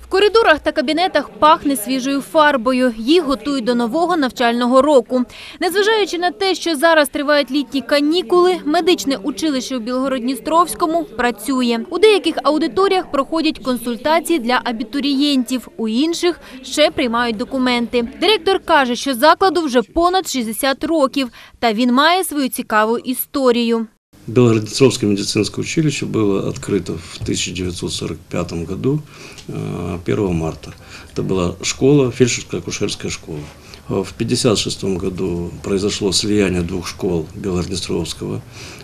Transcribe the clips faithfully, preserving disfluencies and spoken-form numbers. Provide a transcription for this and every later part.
В коридорах та кабінетах пахне свіжою фарбою. Їх готують до нового навчального року. Незважаючи на те, що зараз тривають літні канікули, медичне училище у Білгород-Дністровському працює. У деяких аудиторіях проходять консультації для абітурієнтів, у інших ще приймають документи. Директор каже, що закладу вже понад шістдесят років, та він має свою цікаву історію. Белгород-Днестровское медицинское училище было открыто в тысяча девятьсот сорок пятом году, первого марта. Это была школа, фельдшерско-акушерская школа. В пятьдесят шестом году произошло слияние двух школ, Белгород-Днестровского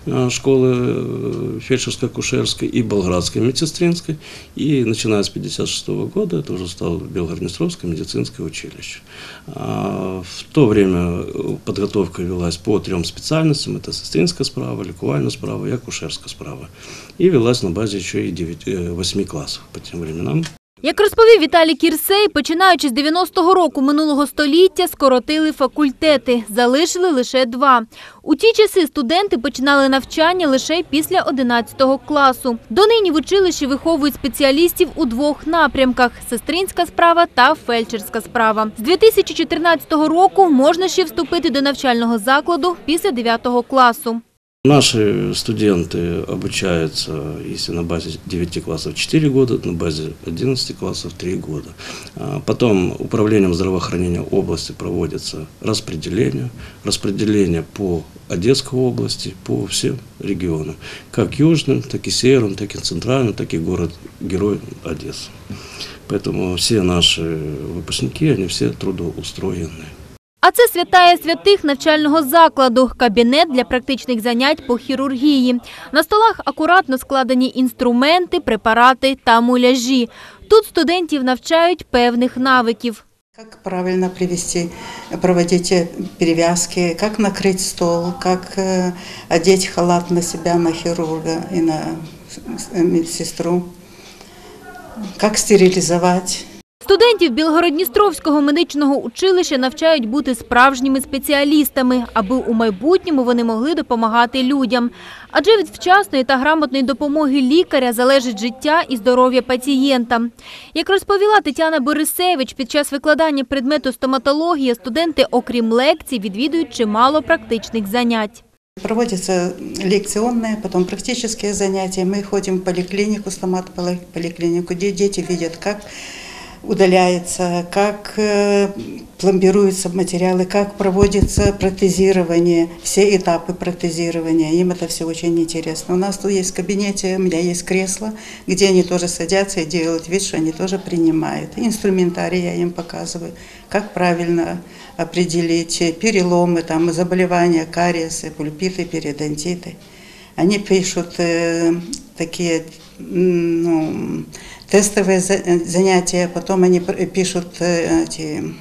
школы фельдшерско-акушерской и Болградской медсестринской. И начиная с пятьдесят шестого года это уже стало Белгород-Днестровское медицинское училище. В то время подготовка велась по трем специальностям. Это сестринская справа, лікувальна справа и акушерская справа. И велась на базе еще и восьми классов по тем временам. Як розповів Віталій Кірсей, починаючи з дев'яностого року минулого століття скоротили факультети, залишили лише два. У ті часи студенти починали навчання лише після одинадцятого класу. Донині в училищі виховують спеціалістів у двох напрямках – сестринська справа та фельдшерська справа. З дві тисячі чотирнадцятого року можна ще вступити до навчального закладу після дев'ятого класу. Наши студенты обучаются, если на базе девяти классов четыре года, на базе одиннадцати классов три года. Потом управлением здравоохранения области проводится распределение, распределение по Одесской области, по всем регионам, как южным, так и северным, так и центральным, так и город-герой Одесса. Поэтому все наши выпускники, они все трудоустроенные. А це святая святих навчального закладу – кабінет для практичних занять по хірургії. На столах акуратно складені інструменти, препарати та муляжі. Тут студентів навчають певних навиків. Как правильно привести, проводить перевязки, как накрыть стол, как одеть халат на себя, на хирурга и на медсестру, как стерилизовать. Студентів Білгород-Дністровського медичного училища навчають бути справжніми спеціалістами, аби у майбутньому вони могли допомагати людям. Адже від вчасної та грамотної допомоги лікаря залежить життя і здоров'я пацієнта. Як розповіла Тетяна Борисевич, під час викладання предмету стоматологія студенти, окрім лекцій, відвідують чимало практичних занять. Проводятся лекционные, потом практические занятия. Мы ходим в поликлинику, стомат-поликлинику, где дети видят, как удаляется, как пломбируются материалы, как проводится протезирование, все этапы протезирования. Им это все очень интересно. У нас тут есть в кабинете, у меня есть кресло, где они тоже садятся и делают вид, что они тоже принимают. Инструментарий я им показываю, как правильно определить переломы, там, заболевания, кариесы, пульпиты, периодонтиты. Они пишут э, такие, ну, тестовые занятия, потом они пишут эти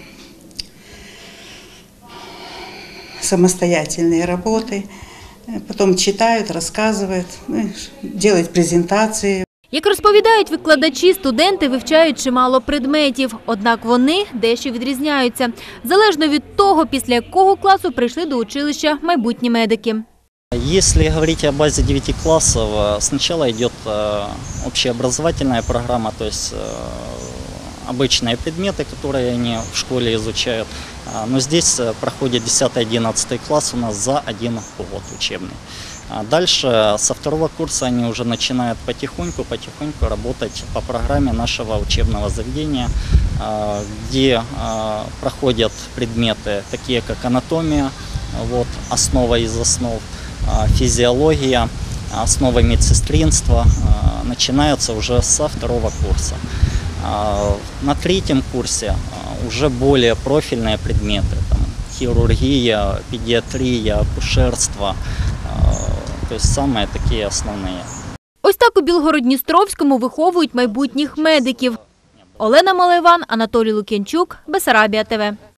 самостоятельные работы, потом читают, рассказывают, делают презентации. Як розповідають викладачі, студенти вивчають чимало предметів, однак вони дещо відрізняються, залежно від того, після якого класу прийшли до училища майбутні медики. Если говорить о базе девяти классов, сначала идет общеобразовательная программа, то есть обычные предметы, которые они в школе изучают. Но здесь проходит десятый-одиннадцатый класс у нас за один год учебный. Дальше со второго курса они уже начинают потихоньку-потихоньку работать по программе нашего учебного заведения, где проходят предметы такие как анатомия, вот, основа из основ, физиология, основы медсестринства начинаются уже со второго курса. На третьем курсе уже более профильные предметы, там, хирургия, педиатрия, акушерство, то есть самые такие основные. Ось так у Білгород-Дністровському виховують майбутніх медиків. Олена Малайван, Анатолій Лук'янчук, Бессарабія ТВ.